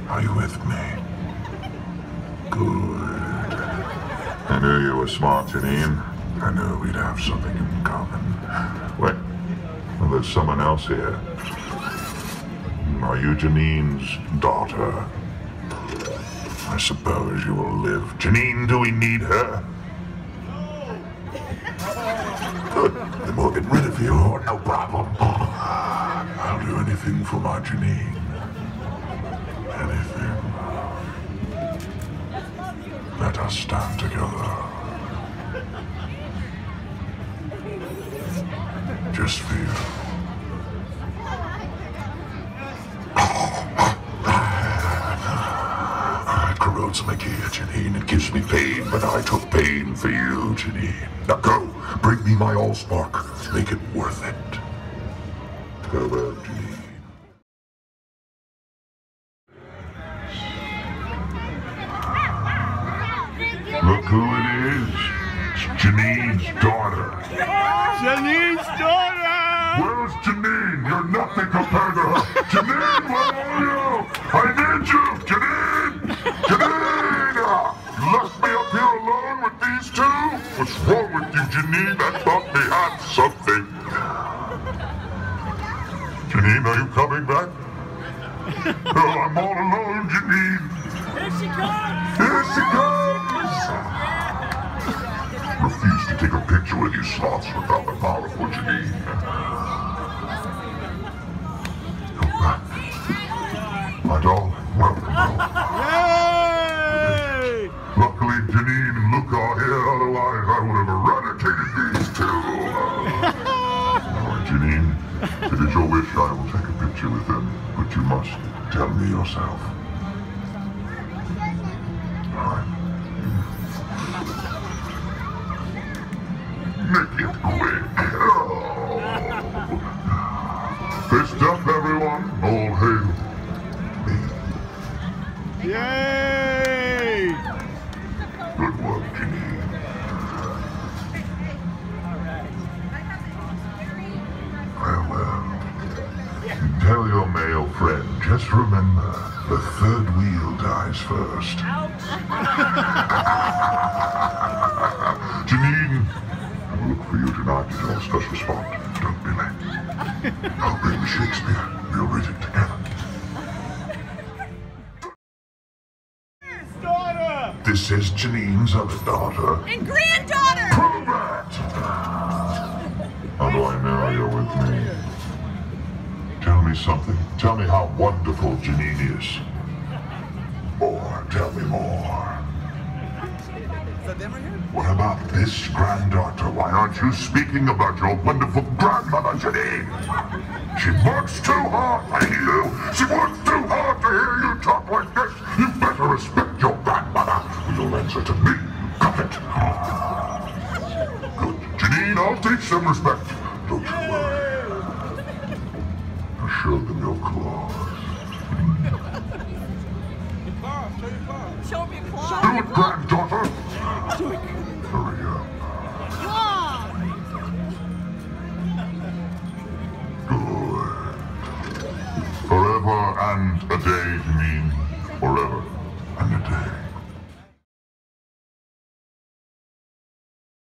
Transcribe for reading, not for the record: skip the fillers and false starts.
Are you with me? Good. I knew you were smart, Janine. I knew we'd have something in common. Wait, well, there's someone else here. Are you Janine's daughter? I suppose you will live. Janine, do we need her? Good. Then we'll get rid of you. No problem. I'll do anything for my Janine. Anything. Let us stand together. Just for you. It corrodes my gear, Janine. It gives me pain, but I took pain for you, Janine. Now go. Bring me my Allspark. Make it worth it. Farewell, Janine. Look who it is. It's Janine's daughter. Janine's daughter! Where's Janine? You're nothing compared to her. Janine, where are you? I need you, Janine! Janine! You left me up here alone with these two? What's wrong with you, Janine? I thought we had something. Janine, are you coming back? Oh, I'm all alone, Janine. Here she comes! Here she comes! Refuse to take a picture with you sloths without the powerful Janine. Come back. My doll, welcome home. Yay! Luckily, Janine and Luke are here, otherwise I would have eradicated these two. Alright, Janine, if it is your wish, I will take a picture with them, but you must tell me yourself. Alright. Make it quick. Oh. Fist up, everyone. All hail me. Yay! Good work, Janine. Farewell. Tell your male friend, just remember, the third wheel dies first. Janine, I'll look for you tonight at your special spot. Don't be late. I'll bring the Shakespeare. We'll read it together. Daughter! This is Janine's other daughter. And granddaughter! Prove it! How do I know you're with me? Tell me something. Tell me how wonderful Janine is. Or tell me more. What about this granddaughter? Why aren't you speaking about your wonderful grandmother, Janine? She works too hard for you. She works too hard to hear you talk like this. You better respect your grandmother. You'll answer to me. Got it? Good. Janine, I'll teach some respect. Don't you worry. Now show them your claws. Show me a claw. Do it, granddaughter. Hurry up. Good. Forever and a day, Janine. Forever and a day.